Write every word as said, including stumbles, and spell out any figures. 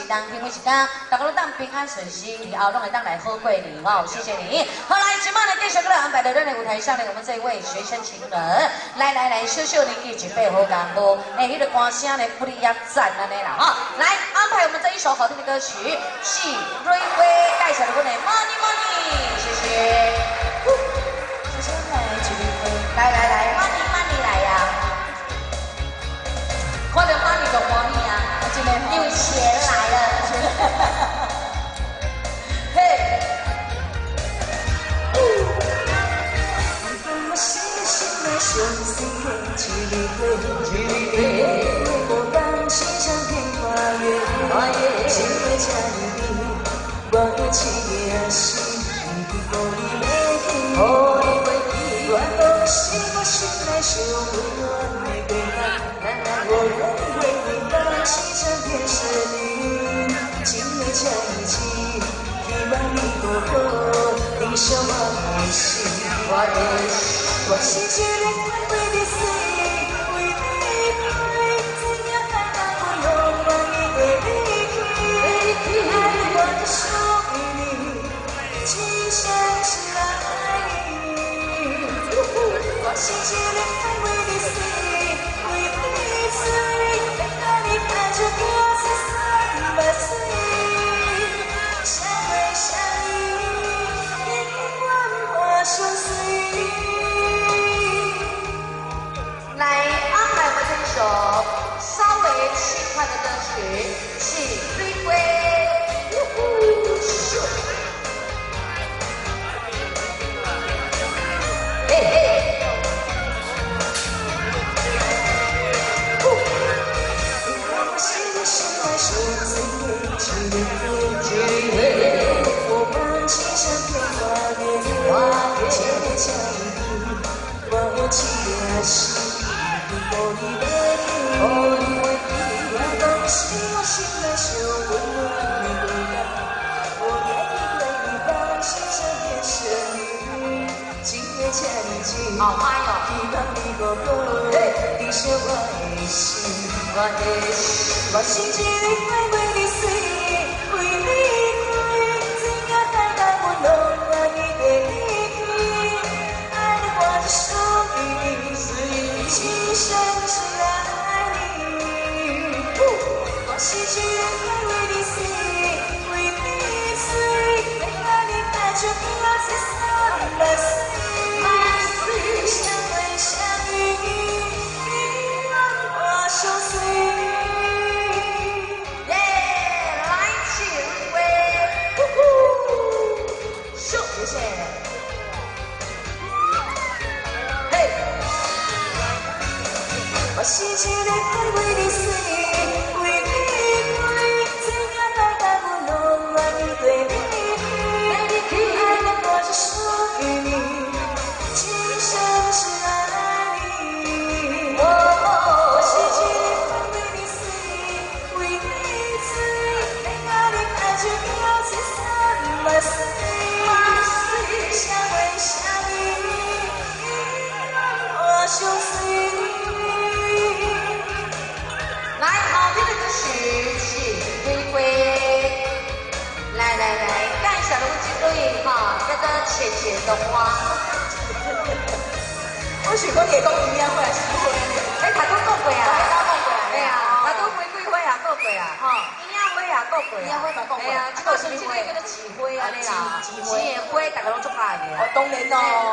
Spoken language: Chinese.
当天每一天，大家都当平安顺心，以后拢会当来好过年哦，谢谢你。好，来，今晚呢继续来安排的咱的舞台上呢，我们这一位学生情人，来来来，秀秀你已准备好功夫，哎，那个歌声呢不离也赞安尼啦哈，来安排我们这一首好听的歌曲，是瑞威介绍的我们的 Money Money， 谢谢。来来来 ，Money Money 来呀！看到 Money 就欢喜啊，因为钱来了。嘿。我心心来相思的几里花，几里花，我当心上变花月，花月，心会家里我有七个心，我你要去，我你要去，我都是我心内最温暖的地方，我愿为你当心上变神女，今夜在一起，希望你过好，你想我的心，我的心。我是一个快乐的水，为你开，怎样爱到我永远的离开？爱我就属于你，今生是爱你。我是一个快乐的水，为你醉，爱你爱着我是三百岁，相爱相依，永远我相随。来安排我们这首稍微轻快的歌曲，是玫瑰。嘿嘿。我心心来说最最最我们心上变花月，花月，千年相依，我有七个心。我你要去，我你要去，我都是我心内最温暖的地方。我愿意为你当心上变神女，今夜这么近，好嗨哦！希望你过好，你想我的心，我的心。我是一个快乐的水，为你开，怎样爱到我永远的离开？爱我就属于你。今生是爱你，我是一个快乐的水，为你醉，爱你爱着我是三百岁，相爱相依，永远我相随。耶，来请威，呼呼，秀，谢谢。我是一个快乐的水，为你开，怎样爱到我永远的离开？爱我就属于你，今生是爱你。我是一个快乐的水，为你醉，爱你爱着我是三百岁，相爱相依，我相随。来，好听的歌曲是玫瑰。来来来，介绍我这对哈，叫做浅浅的花。我想讲夜公园啊，过来是花。哎，他都讲过啊，他讲过啊，对啊，他都玫瑰花也讲过啊，哈，樱花也讲过啊，樱花嘛讲过。哎呀，这个是这个叫做紫花啊，你啦，紫的花大家拢做下嘅。哦，当然咯。